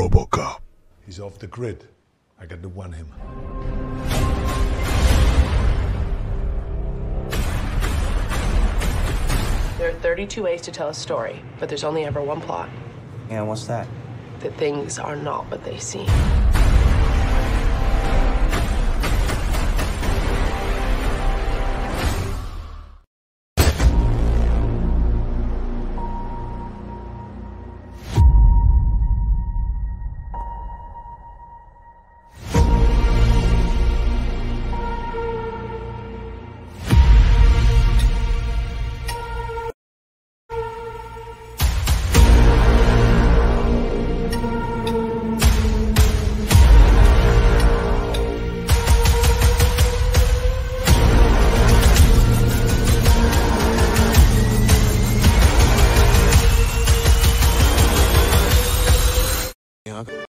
RoboCop. He's off the grid. I got to warn him. There are 32 ways to tell a story, but there's only ever one plot. And what's that? That things are not what they seem. Yeah.